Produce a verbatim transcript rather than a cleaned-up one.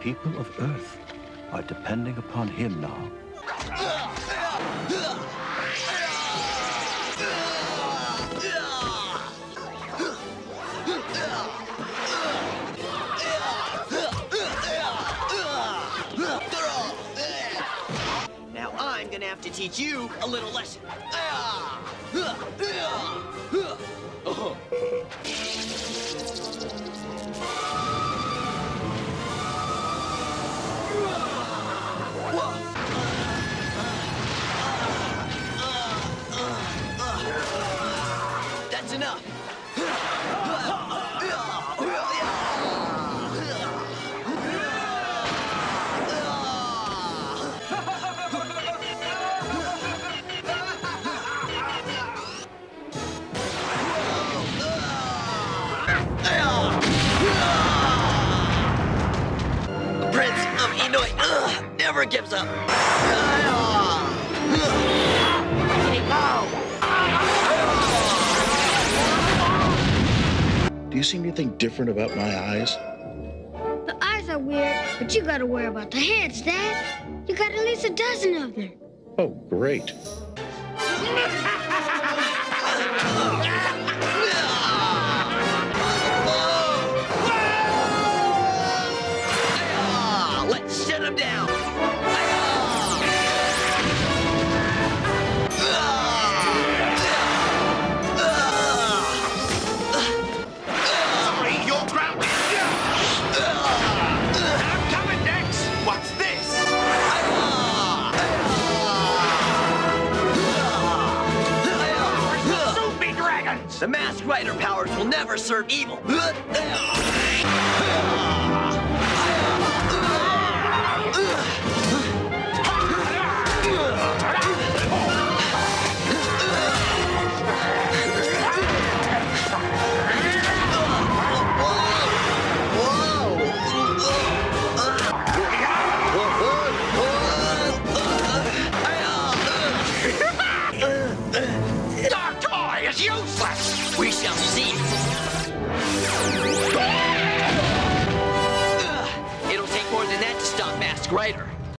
people of Earth are depending upon him now. Now I'm gonna have to teach you a little lesson. That's enough. Prince of Inoy ugh, never gives up. Do you see anything different about my eyes? The eyes are weird, but you gotta worry about the heads, Dad. You got at least a dozen of them. Oh, great. Let's shut him down. Sorry, you're grounded. I'm coming next. What's this? Soon be dragons. The Masked Rider powers will never serve evil. Our toy is useless. We shall see. It'll take more than that to stop Masked Rider.